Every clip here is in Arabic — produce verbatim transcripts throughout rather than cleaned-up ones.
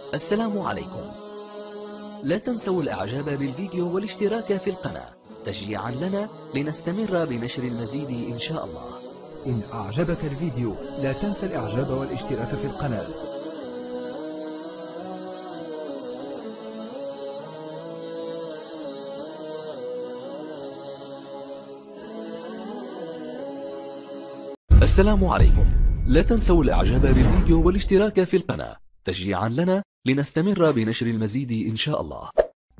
السلام عليكم. لا تنسوا الاعجاب بالفيديو والاشتراك في القناة تشجيعا لنا لنستمر بنشر المزيد ان شاء الله. إن أعجبك الفيديو لا تنسى الإعجاب والاشتراك في القناة. السلام عليكم. لا تنسوا الاعجاب بالفيديو والاشتراك في القناة تشجيعا لنا لنستمر بنشر المزيد ان شاء الله.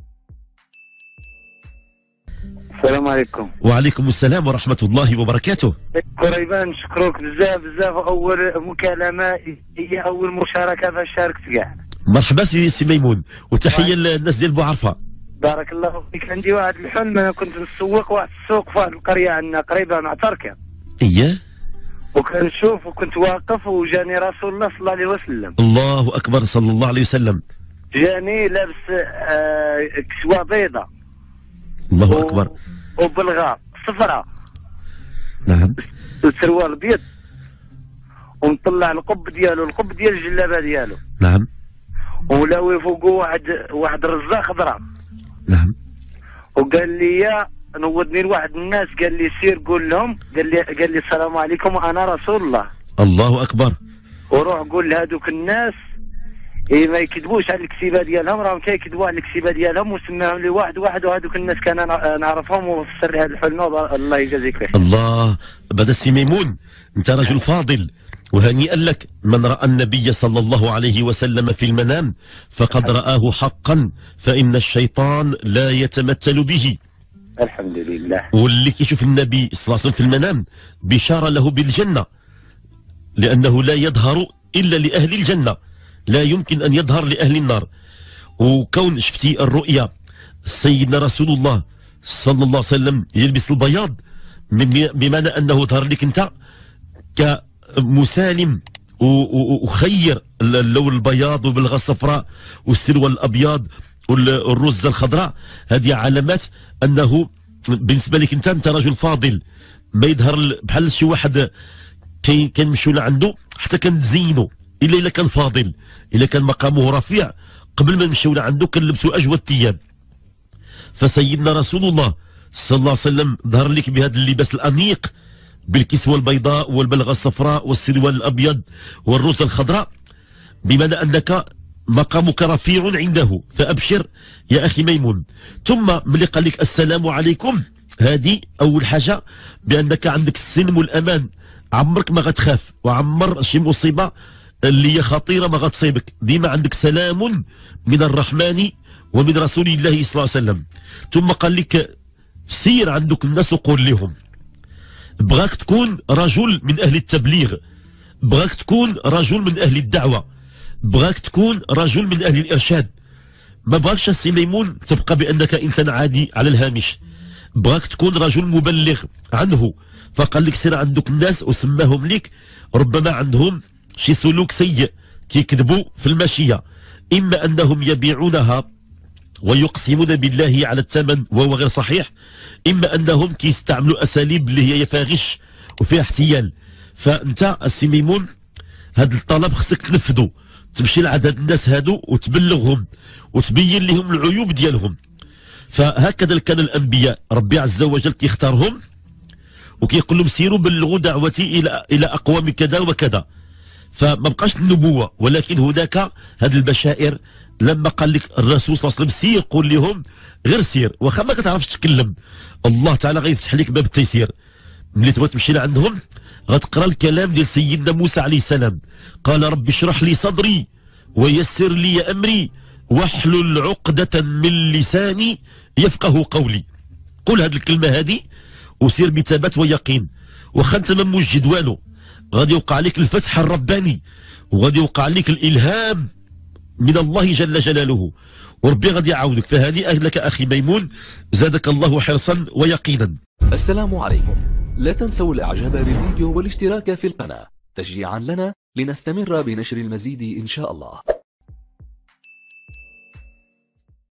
السلام عليكم. وعليكم السلام ورحمة الله وبركاته. قريبا نشكروك بزاف بزاف. أول مكالمة هي أول مشاركة فاش شاركت كاع. مرحبا سي سي ميمون، وتحية للناس ديال بوعرفة. بارك الله فيك. عندي واحد الحلم، أنا كنت نسوق واحد السوق في واحد القرية عندنا قريبة مع تركيا. إياه. وكنشوف وكنت واقف وجاني رسول الله صلى الله عليه وسلم. الله أكبر صلى الله عليه وسلم. جاني لابس آه كسوة بيضاء. الله و... أكبر. وبلغة صفراء. نعم. السروال أبيض ومطلع القب ديالو، القب ديال الجلابة ديالو. نعم. ولاوي فوقو واحد واحد رزة خضراء. نعم. وقال لي نودني لواحد الناس، قال لي سير قول لهم، قال لي قال لي السلام عليكم انا رسول الله. الله اكبر. وروح قول لهذوك الناس إيه ما يكذبوش على الكسيبه ديالهم، راهم كيكذبوا على الكسيبه ديالهم، وسماهم لي واحد واحد، وهذوك الناس كان انا نعرفهم وفسر لي هذا الحلم. الله يجازيك خير. الله. بعد السي ميمون انت رجل فاضل، وهنيئا لك. من راى النبي صلى الله عليه وسلم في المنام فقد رآه حقا، فإن الشيطان لا يتمثل به. الحمد لله. واللي كيشوف النبي صلى الله عليه وسلم في المنام بشارة له بالجنة، لأنه لا يظهر إلا لأهل الجنة، لا يمكن أن يظهر لأهل النار. وكون شفتي الرؤيا سيدنا رسول الله صلى الله عليه وسلم يلبس البياض، بمعنى أنه ظهر لك أنت كمسالم وخير اللون البياض وبالغة الصفراء والسروال الأبيض والرزة الخضراء. هذه علامات أنه بالنسبة لك أنت أنت رجل فاضل. ما يظهر بحال شي واحد كنمشيو لعنده حتى كنتزينو، إلا إلا كان فاضل، إلا كان مقامه رفيع قبل ما نمشيو لعنده كنلبسو أجود الثياب. فسيدنا رسول الله صلى الله عليه وسلم ظهر لك بهذا اللباس الأنيق بالكسوة البيضاء والبلغة الصفراء والسروال الأبيض والرزة الخضراء، بمعنى أنك مقامك رفيع عنده، فأبشر يا أخي ميمون. ثم ملي قال لك السلام عليكم، هذه أول حاجة بأنك عندك السلم والأمان، عمرك ما غتخاف، وعمر شي مصيبة اللي هي خطيرة ما غتصيبك، ديما عندك سلام من الرحمن ومن رسول الله صلى الله عليه وسلم. ثم قال لك سير عندك الناس وقول لهم. بغاك تكون رجل من أهل التبليغ، بغاك تكون رجل من أهل الدعوة، بغاك تكون رجل من أهل الإرشاد. ما بغاكش السي ميمون تبقى بأنك إنسان عادي على الهامش، بغاك تكون رجل مبلغ عنه. فقال لك سير عندك الناس وسماهم لك، ربما عندهم شي سلوك سيء كيكذبوا في الماشية، إما أنهم يبيعونها ويقسمون بالله على الثمن وهو غير صحيح، إما أنهم كيستعملوا أساليب اللي هي فيها غش وفيها احتيال. فأنت السي ميمون هذا الطلب خصك تنفذه، تمشي لعند هاد الناس هادو وتبلغهم وتبين لهم العيوب ديالهم. فهكذا كان الأنبياء، ربي عز وجل كيختارهم وكيقول لهم سيروا بلغوا دعوتي إلى إلى أقوام كذا وكذا. فما بقاش النبوة، ولكن هناك هذه البشائر. لما قال لك الرسول صلى الله عليه وسلم سير قول لهم، غير سير واخا ما كتعرفش تتكلم، الله تعالى غيفتح لك باب التيسير. ملي تبغي تمشي لعندهم غتقرا الكلام ديال سيدنا موسى عليه السلام، قال رب اشرح لي صدري ويسر لي امري واحلل عقدة من لساني يفقه قولي. قول هذه الكلمة هذه وسير بثبات ويقين، واخا انت ما موجد والو غادي يوقع لك الفتح الرباني، وغادي يوقع لك الالهام من الله جل جلاله، وربي غادي يعاونك. فهنيئا لك اخي ميمون، زادك الله حرصا ويقينا. السلام عليكم. لا تنسوا الاعجاب بالفيديو والاشتراك في القناة تشجيعا لنا لنستمر بنشر المزيد ان شاء الله.